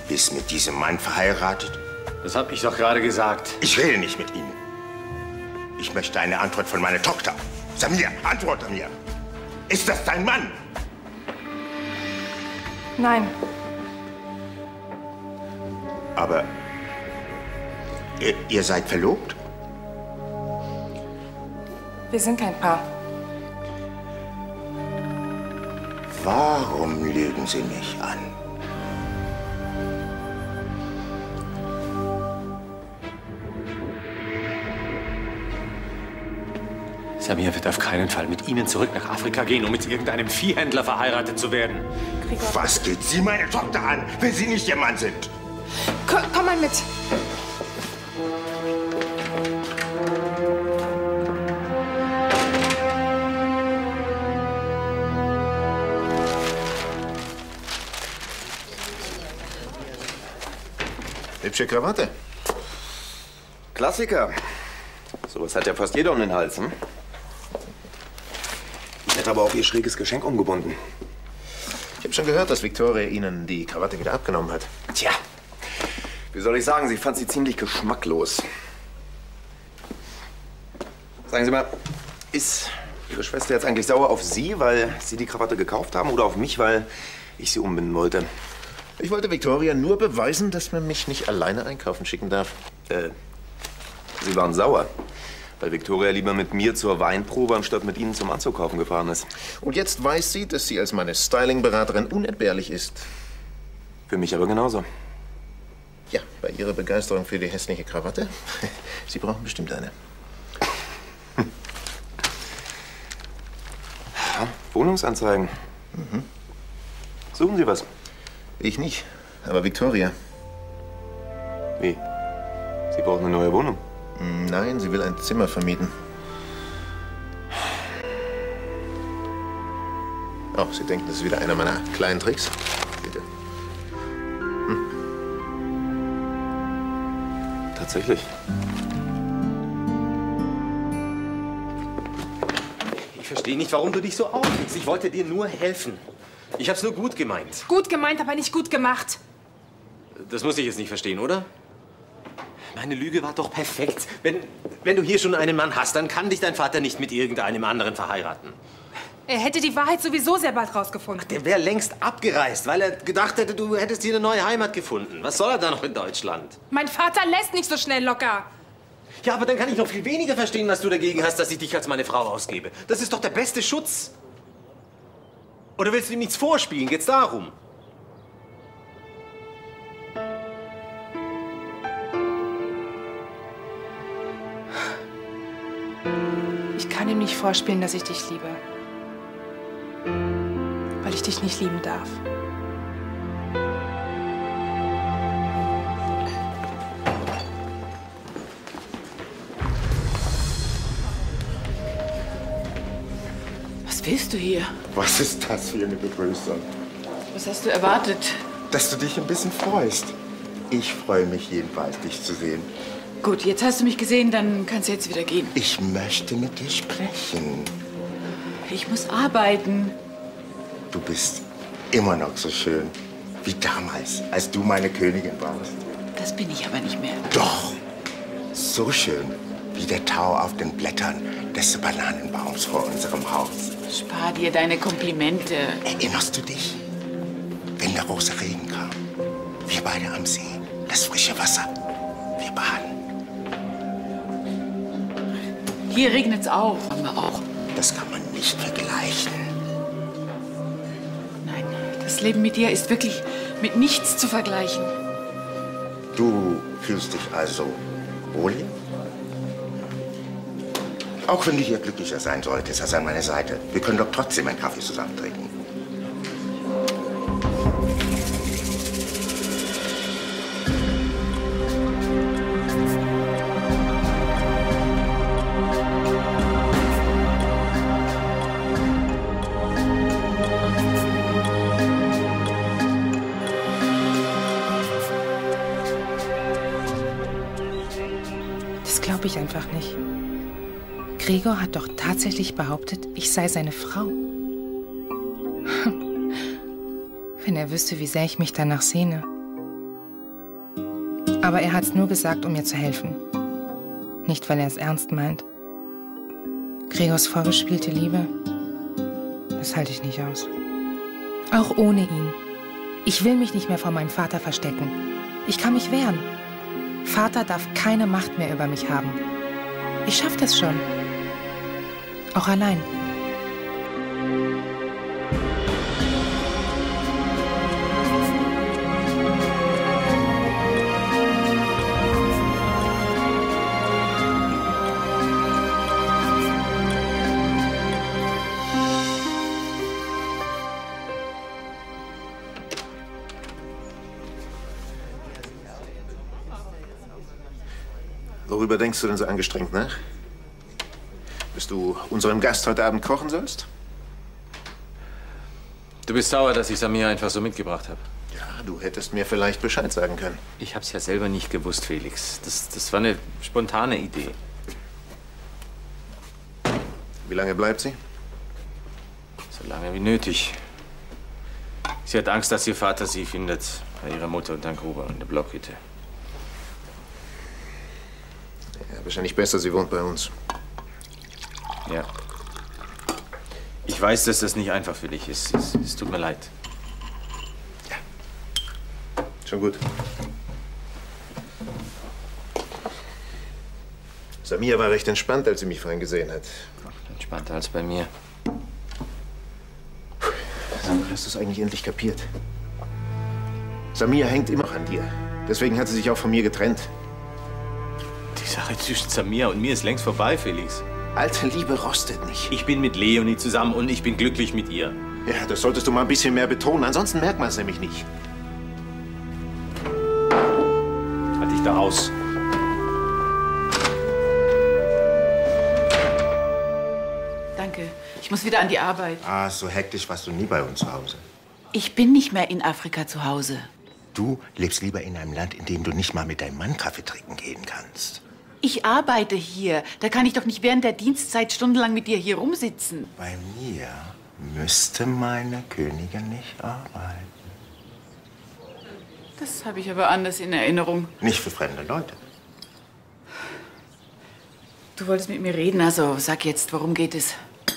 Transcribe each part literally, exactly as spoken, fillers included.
bist mit diesem Mann verheiratet? Das habe ich doch gerade gesagt. Ich rede nicht mit Ihnen. Ich möchte eine Antwort von meiner Tochter. Samir, antworte mir. Ist das dein Mann? Nein. Aber ihr, ihr seid verlobt? Wir sind kein Paar. Warum lügen Sie mich an? Samir wird auf keinen Fall mit Ihnen zurück nach Afrika gehen, um mit irgendeinem Viehhändler verheiratet zu werden. Gregor. Was geht Sie meine Tochter an, wenn Sie nicht Ihr Mann sind? Komm, komm mal mit. Hübsche Krawatte. Klassiker. Sowas hat ja fast jeder um den Hals, hm? Ich hätte aber auch Ihr schräges Geschenk umgebunden. Ich habe schon gehört, dass Victoria Ihnen die Krawatte wieder abgenommen hat. Tja, wie soll ich sagen, sie fand sie ziemlich geschmacklos. Sagen Sie mal, ist Ihre Schwester jetzt eigentlich sauer auf Sie, weil Sie die Krawatte gekauft haben, oder auf mich, weil ich sie umbinden wollte? Ich wollte Victoria nur beweisen, dass man mich nicht alleine einkaufen schicken darf. Äh, Sie waren sauer, weil Victoria lieber mit mir zur Weinprobe anstatt mit Ihnen zum Anzugkaufen gefahren ist. Und jetzt weiß sie, dass sie als meine Styling-Beraterin unentbehrlich ist. Für mich aber genauso. Ja, bei Ihrer Begeisterung für die hässliche Krawatte. Sie brauchen bestimmt eine. Ja, Wohnungsanzeigen. Mhm. Suchen Sie was? Ich nicht, aber Victoria. Wie? Sie braucht eine neue Wohnung? Nein, sie will ein Zimmer vermieten. Oh, Sie denken, das ist wieder einer meiner kleinen Tricks? Bitte. Hm. Tatsächlich. Ich verstehe nicht, warum du dich so aufregst. Ich wollte dir nur helfen. Ich hab's nur gut gemeint. Gut gemeint, aber nicht gut gemacht. Das muss ich jetzt nicht verstehen, oder? Meine Lüge war doch perfekt. Wenn, wenn du hier schon einen Mann hast, dann kann dich dein Vater nicht mit irgendeinem anderen verheiraten. Er hätte die Wahrheit sowieso sehr bald rausgefunden. Der wäre längst abgereist, weil er gedacht hätte, du hättest hier eine neue Heimat gefunden. Was soll er da noch in Deutschland? Mein Vater lässt nicht so schnell locker. Ja, aber dann kann ich noch viel weniger verstehen, was du dagegen hast, dass ich dich als meine Frau ausgebe. Das ist doch der beste Schutz. Oder willst du ihm nichts vorspielen? Geht's darum? Ich kann ihm nicht vorspielen, dass ich dich liebe. Weil ich dich nicht lieben darf. Was willst du hier? Was ist das für eine Begrüßung? Was hast du erwartet? Dass du dich ein bisschen freust. Ich freue mich jedenfalls, dich zu sehen. Gut, jetzt hast du mich gesehen, dann kannst du jetzt wieder gehen. Ich möchte mit dir sprechen. Ich muss arbeiten. Du bist immer noch so schön wie damals, als du meine Königin warst. Das bin ich aber nicht mehr. Doch, so schön wie der Tau auf den Blättern des Bananenbaums vor unserem Haus. Spar dir deine Komplimente. Erinnerst du dich, wenn der große Regen kam? Wir beide am See, das frische Wasser, wir baden. Hier regnet's auch, aber auch. Das kann man nicht vergleichen. Nein, das Leben mit dir ist wirklich mit nichts zu vergleichen. Du fühlst dich also wohl hier? Auch wenn du hier glücklicher sein solltest als an meiner Seite. Wir können doch trotzdem einen Kaffee zusammen trinken. Das glaube ich einfach nicht. Gregor hat doch tatsächlich behauptet, ich sei seine Frau. Wenn er wüsste, wie sehr ich mich danach sehne. Aber er hat's nur gesagt, um mir zu helfen. Nicht, weil er es ernst meint. Gregors vorgespielte Liebe, das halte ich nicht aus. Auch ohne ihn. Ich will mich nicht mehr vor meinem Vater verstecken. Ich kann mich wehren. Vater darf keine Macht mehr über mich haben. Ich schaff das schon. Auch allein. Worüber denkst du denn so angestrengt nach? Dass du unserem Gast heute Abend kochen sollst? Du bist sauer, dass ich Samir einfach so mitgebracht habe. Ja, du hättest mir vielleicht Bescheid sagen können. Ich hab's ja selber nicht gewusst, Felix. Das, das war eine spontane Idee. Wie lange bleibt sie? So lange wie nötig. Sie hat Angst, dass ihr Vater sie findet. Bei ihrer Mutter und dann Gruber in der Blockhütte. Ja, wahrscheinlich besser, sie wohnt bei uns. Ja. Ich weiß, dass das nicht einfach für dich ist. Es, es tut mir leid. Ja. Schon gut. Samir war recht entspannt, als sie mich vorhin gesehen hat. Entspannter als bei mir. Hast du es eigentlich endlich kapiert? Samir hängt immer noch an dir. Deswegen hat sie sich auch von mir getrennt. Die Sache zwischen Samir und mir ist längst vorbei, Felix. Alte Liebe rostet nicht. Ich bin mit Leonie zusammen und ich bin glücklich mit ihr. Ja, das solltest du mal ein bisschen mehr betonen. Ansonsten merkt man es nämlich nicht. Halt dich da raus. Danke. Ich muss wieder an die Arbeit. Ah, so hektisch warst du nie bei uns zu Hause. Ich bin nicht mehr in Afrika zu Hause. Du lebst lieber in einem Land, in dem du nicht mal mit deinem Mann Kaffee trinken gehen kannst. Ich arbeite hier. Da kann ich doch nicht während der Dienstzeit stundenlang mit dir hier rumsitzen. Bei mir müsste meine Königin nicht arbeiten. Das habe ich aber anders in Erinnerung. Nicht für fremde Leute. Du wolltest mit mir reden, also sag jetzt, worum geht es?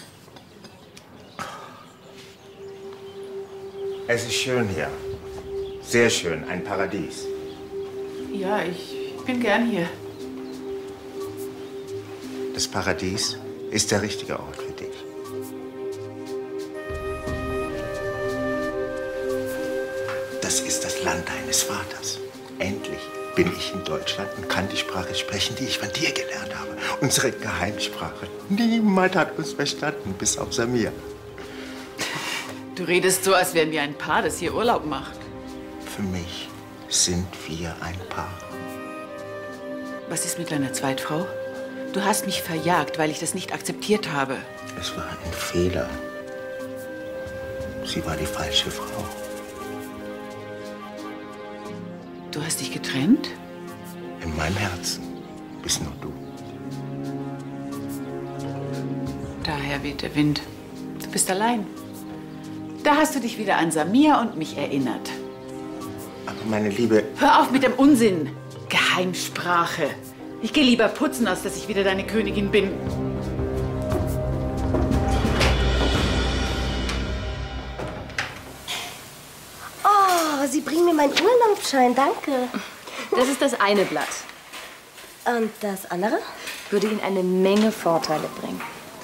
Es ist schön hier. Sehr schön, ein Paradies. Ja, ich bin gern hier. Das Paradies ist der richtige Ort für dich. Das ist das Land deines Vaters. Endlich bin ich in Deutschland und kann die Sprache sprechen, die ich von dir gelernt habe. Unsere Geheimsprache. Niemand hat uns verstanden, bis auf Samir. Du redest so, als wären wir ein Paar, das hier Urlaub macht. Für mich sind wir ein Paar. Was ist mit deiner Zweitfrau? Du hast mich verjagt, weil ich das nicht akzeptiert habe. Es war ein Fehler. Sie war die falsche Frau. Du hast dich getrennt? In meinem Herzen bist nur du. Daher weht der Wind. Du bist allein. Da hast du dich wieder an Samir und mich erinnert. Aber meine Liebe... Hör auf mit dem Unsinn. Geheimsprache. Ich gehe lieber putzen, als dass ich wieder deine Königin bin. Oh, Sie bringen mir meinen Urlaubsschein, danke. Das ist das eine Blatt. Und das andere? Würde Ihnen eine Menge Vorteile bringen.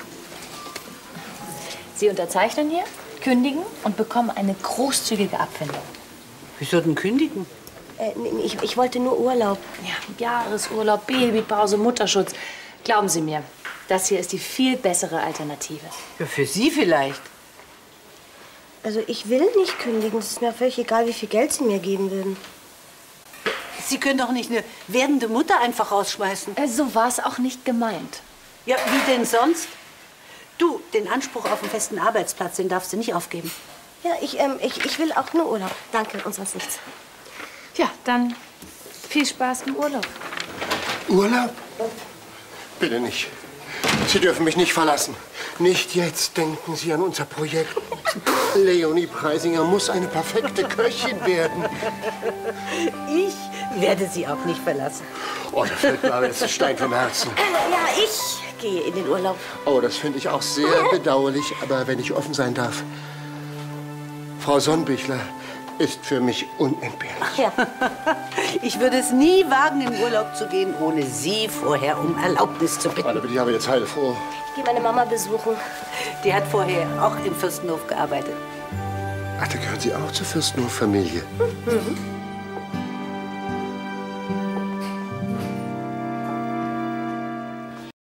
Sie unterzeichnen hier, kündigen und bekommen eine großzügige Abfindung. Wieso denn kündigen? Äh, nee, ich, ich wollte nur Urlaub. Ja, Jahresurlaub, Babypause, Mutterschutz. Glauben Sie mir, das hier ist die viel bessere Alternative. Ja, für Sie vielleicht. Also ich will nicht kündigen. Es ist mir völlig egal, wie viel Geld Sie mir geben würden. Sie können doch nicht eine werdende Mutter einfach rausschmeißen. Äh, so war es auch nicht gemeint. Ja, wie denn sonst? Du, den Anspruch auf einen festen Arbeitsplatz, den darfst du nicht aufgeben. Ja, ich, ähm, ich, ich will auch nur Urlaub. Danke, und sonst nichts. Ja, dann viel Spaß im Urlaub. Urlaub? Bitte nicht. Sie dürfen mich nicht verlassen. Nicht jetzt. Denken Sie an unser Projekt. Leonie Preisinger muss eine perfekte Köchin werden. Ich werde Sie auch nicht verlassen. Oh, da fällt mir aber jetzt ein Stein vom Herzen. Äh, ja, ich gehe in den Urlaub. Oh, das finde ich auch sehr bedauerlich. Aber wenn ich offen sein darf, Frau Sonnbichler ist für mich unentbehrlich. Ach ja. Ich würde es nie wagen, in Urlaub zu gehen, ohne Sie vorher um Erlaubnis zu bitten. Da bin ich aber jetzt heilfroh. Ich gehe meine Mama besuchen. Die hat vorher auch im Fürstenhof gearbeitet. Ach, da gehören Sie auch zur Fürstenhof-Familie. Mhm.